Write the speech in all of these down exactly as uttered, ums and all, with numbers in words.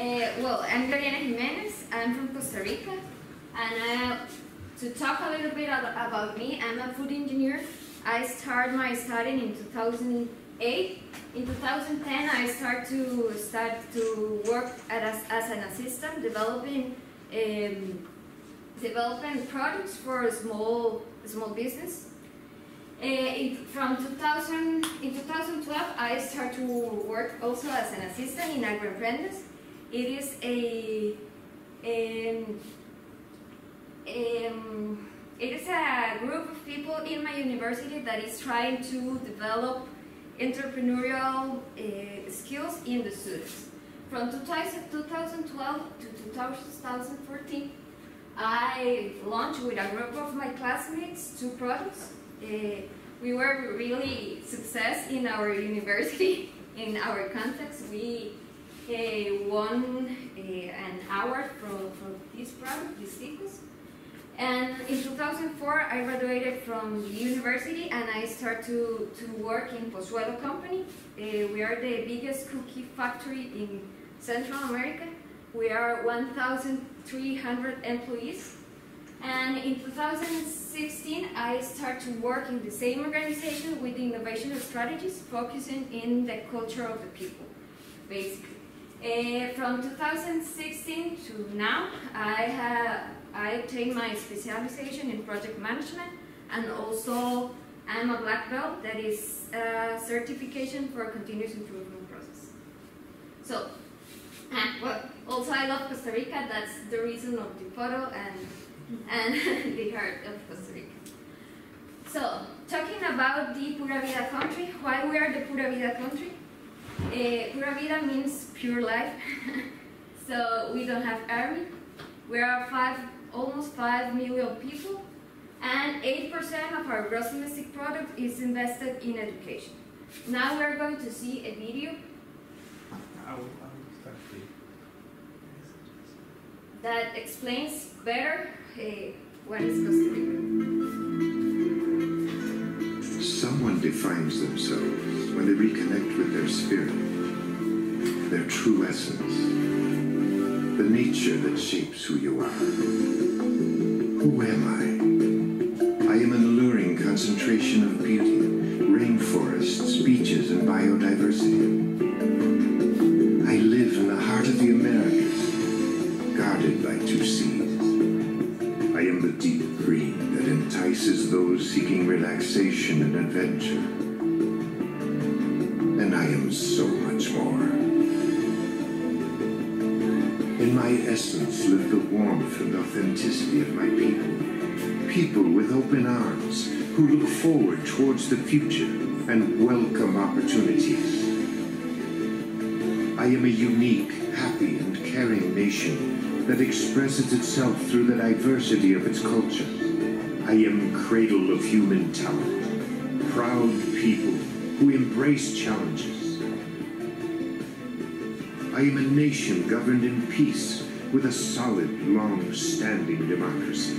well, I'm Gloriana Jimenez. I'm from Costa Rica, and uh, to talk a little bit about me, I'm a food engineer. I started my studying in two thousand eight. In two thousand ten, I started to start to work as, as an assistant, developing um, developing products for a small small business. Uh, in, from two thousand, in two thousand twelve, I started to work also as an assistant in AgroEmprendes. It is a, um, um, it is a group of people in my university that is trying to develop entrepreneurial uh, skills in the students. From two thousand twelve to two thousand fourteen, I launched with a group of my classmates two products. Uh, we were really success in our university, in our context. We uh, won uh, an award for, for this product, this Ticos. And in two thousand four, I graduated from the university and I started to, to work in Pozuelo Company. Uh, we are the biggest cookie factory in Central America. We are one thousand three hundred employees. And in two thousand sixteen, I started to work in the same organization with innovation strategies, focusing in the culture of the people, basically. Uh, from two thousand sixteen to now, I have I obtained my specialization in project management, and also I'm a black belt, that is a certification for a continuous improvement process. So, uh, well, also I love Costa Rica. That's the reason of the photo and and the heart of Costa Rica. So, talking about the Pura Vida country, why we are the Pura Vida country? Uh, Pura Vida means pure life. So we don't have army. We are five, almost five million people, and eight percent of our gross domestic product is invested in education. Now we are going to see a video that explains better uh, what is Costa Rica. Someone defines themselves when they reconnect with their spirit, their true essence, the nature that shapes who you are. Who am I? I am an alluring concentration of beauty, rainforests, beaches, and biodiversity. I live in the heart of the Americas, guarded by two seas. I am the deep green that entices those seeking relaxation and adventure. And I am so much more. In my essence live the warmth and authenticity of my people. People with open arms who look forward towards the future and welcome opportunities. I am a unique, happy, and caring nation that expresses itself through the diversity of its culture. I am cradle of human talent, proud people who embrace challenges. I am a nation governed in peace with a solid, long-standing democracy.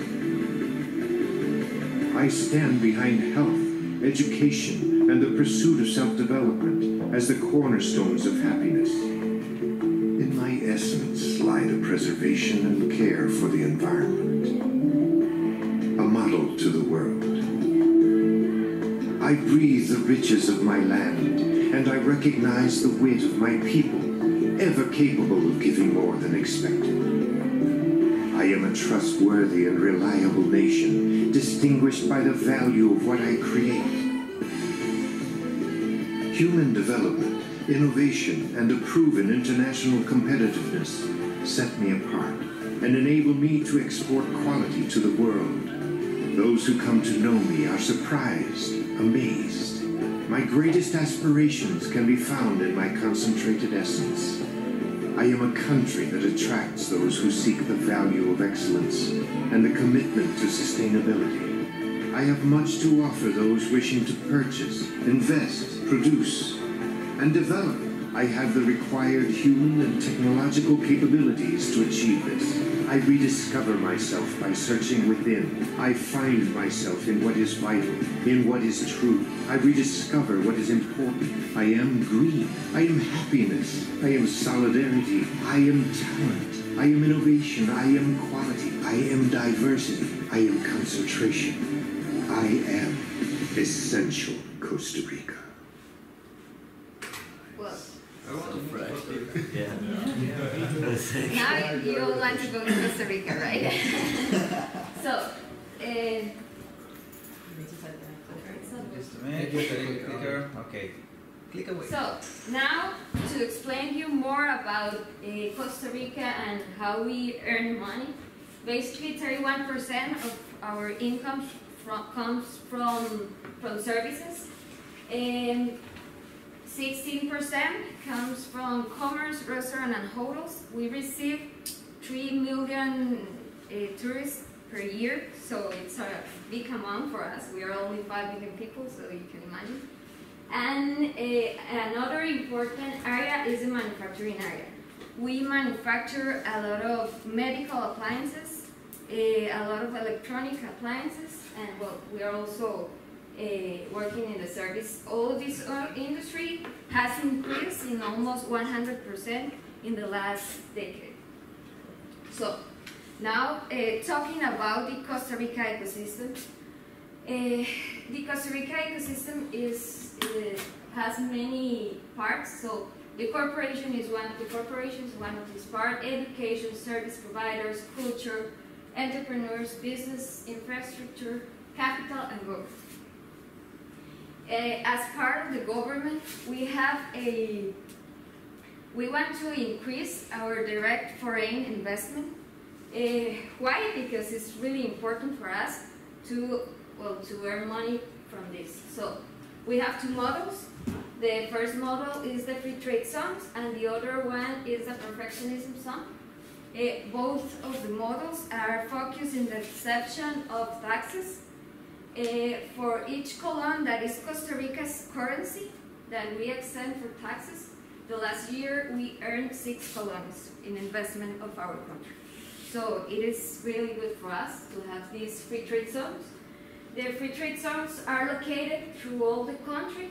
I stand behind health, education, and the pursuit of self-development as the cornerstones of happiness. In my essence lie the preservation and care for the environment, a model to the world. I breathe the riches of my land, and I recognize the wit of my people, ever capable of giving more than expected. I am a trustworthy and reliable nation, distinguished by the value of what I create. Human development, innovation, and a proven international competitiveness set me apart and enable me to export quality to the world. Those who come to know me are surprised, amazed. My greatest aspirations can be found in my concentrated essence. I am a country that attracts those who seek the value of excellence and the commitment to sustainability. I have much to offer those wishing to purchase, invest, produce, and develop I have the required human and technological capabilities to achieve this. I rediscover myself by searching within. I find myself in what is vital, in what is true. I rediscover what is important. I am green. I am happiness. I am solidarity. I am talent. I am innovation. I am quality. I am diversity. I am concentration. I am essential Costa Rica. Well, I want to fresh. Yeah. now you all want to go to Costa Rica, right? So, uh, Just a minute. Click, clicker. Okay. Click away. so now to explain you more about uh, Costa Rica and how we earn money. Basically, thirty-one percent of our income from, comes from from services, and sixteen percent comes from commerce, restaurant, and hotels. We receive three million uh, tourists per year, so it's a big amount for us. We are only five million people, so you can imagine. And uh, another important area is the manufacturing area. We manufacture a lot of medical appliances, uh, a lot of electronic appliances, and well, we are also uh, working in the service. All of this uh, industry has increased in almost one hundred percent in the last decade. So now uh, talking about the Costa Rica ecosystem. Uh, the Costa Rica ecosystem is uh, has many parts. So the corporation is one. The corporation is one of these parts. Education, service providers, culture, entrepreneurs, business, infrastructure, capital, and growth. Uh, as part of the government, we have a. We want to increase our direct foreign investment. Uh, why? Because it's really important for us to well to earn money from this. So we have two models. The first model is the free trade zones, and the other one is the perfectionism zone. Uh, both of the models are focused in the exception of taxes. Uh, for each colon that is Costa Rica's currency that we extend for taxes, the last year we earned six colones in investment of our country. So it is really good for us to have these free trade zones. The free trade zones are located through all the country.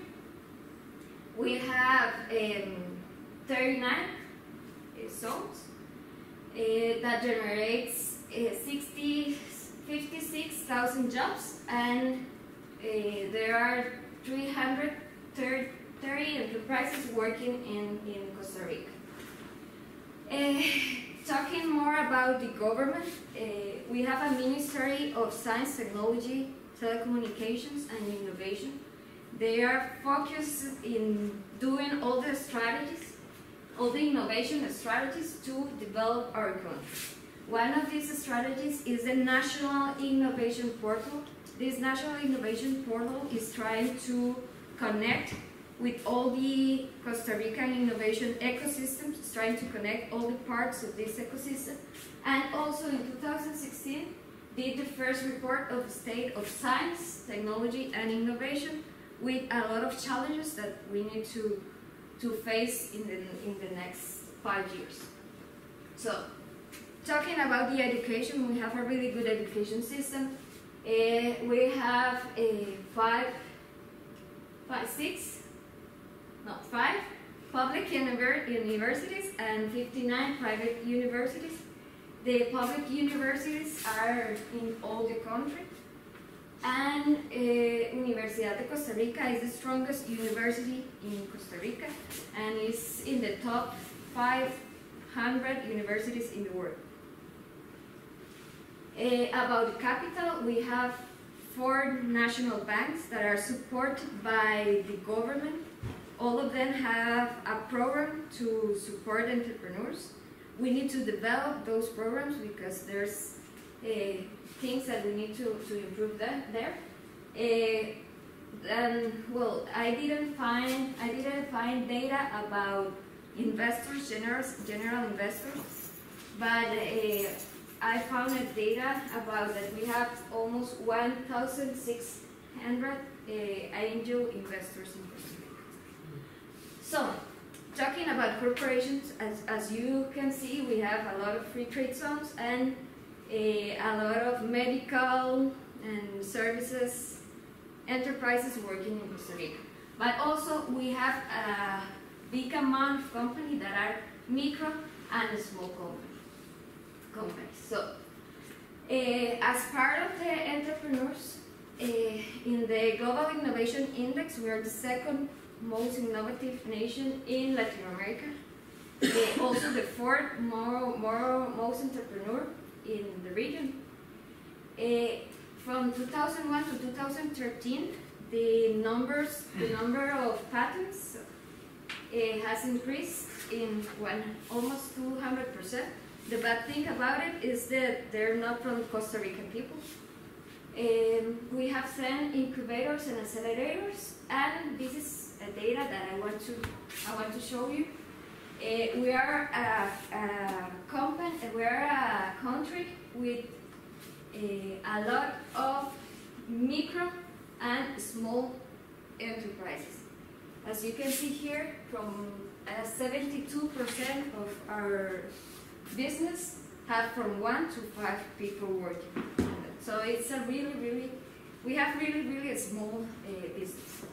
We have um, thirty-nine uh, zones uh, that generates uh, sixty, fifty-six thousand jobs, and uh, there are three hundred thirty enterprises working in, in Costa Rica. Uh, talking more about the government, uh, we have a Ministry of Science, Technology, Telecommunications, and Innovation. They are focused in doing all the strategies, all the innovation strategies to develop our country. One of these strategies is the National Innovation Portal. This National Innovation Portal is trying to connect with all the Costa Rican innovation ecosystems, it's trying to connect all the parts of this ecosystem. And also in two thousand sixteen, did the first report of the state of science, technology, and innovation, with a lot of challenges that we need to, to face in the, in the next five years. So, talking about the education, we have a really good education system. Uh, we have a five, five, six, no, five public univer universities and fifty-nine private universities. The public universities are in all the country. And uh, Universidad de Costa Rica is the strongest university in Costa Rica and is in the top five hundred universities in the world. Uh, about the capital, we have four national banks that are supported by the government. All of them have a program to support entrepreneurs. We need to develop those programs because there's uh, things that we need to, to improve that there. Uh, and well, I didn't find I didn't find data about investors, general general investors, but uh, I found a data about that we have almost one thousand six hundred uh, angel investors in Costa Rica. So, talking corporations. As, as you can see, we have a lot of free trade zones and a, a lot of medical and services enterprises working in Costa Rica. But also we have a big amount of companies that are micro and small company, companies. So uh, as part of the entrepreneurs, uh, in the Global Innovation Index, we are the second most innovative nation in Latin America. Uh, also the fourth more, more, most entrepreneur in the region. Uh, from two thousand one to two thousand thirteen, the numbers, the number of patents uh, has increased in one, almost two hundred percent. The bad thing about it is that they're not from Costa Rican people. Um, we have ten incubators and accelerators, and this is a data that I want to I want to show you. Uh, we are a, a company, we are a country with a, a lot of micro and small enterprises. As you can see here, from seventy-two percent uh, of our business have from one to five people working. So it's a really, really, we have really, really a small uh, business.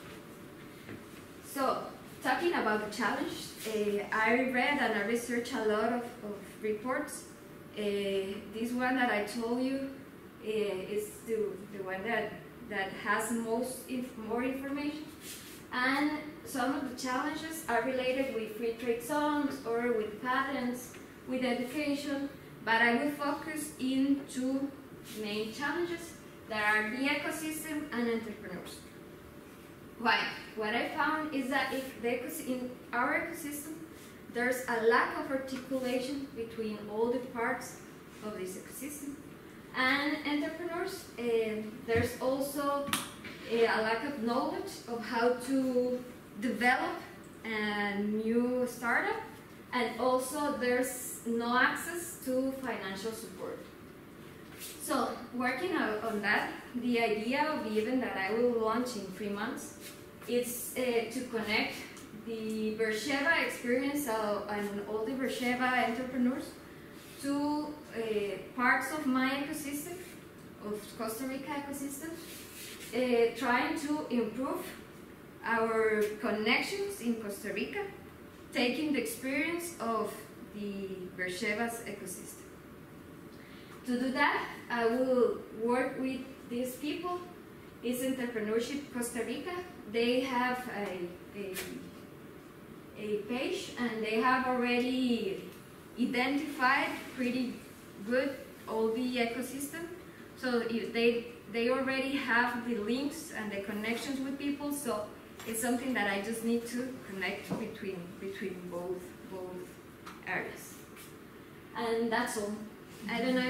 So, talking about the challenge, uh, I read and I researched a lot of, of reports. Uh, this one that I told you uh, is the, the one that, that has most inf more information. And some of the challenges are related with free trade zones or with patents, with education, but I will focus in two main challenges that are the ecosystem and entrepreneurs. Why? What I found is that if the in our ecosystem, there's a lack of articulation between all the parts of this ecosystem. And entrepreneurs, uh, there's also a, a lack of knowledge of how to develop a new startup, and also there's no access to financial support. So, working out on that, the idea of the event that I will launch in three months is uh, to connect the Beersheba experience uh, and all the Beersheba entrepreneurs to uh, parts of my ecosystem, of Costa Rica ecosystem, uh, trying to improve our connections in Costa Rica, taking the experience of the Beersheba's ecosystem. To do that, I will work with these people. It's Entrepreneurship Costa Rica. They have a, a, a page, and they have already identified pretty good all the ecosystem. So they, they already have the links and the connections with people, so it's something that I just need to connect between, between both, both areas. And that's all. I don't know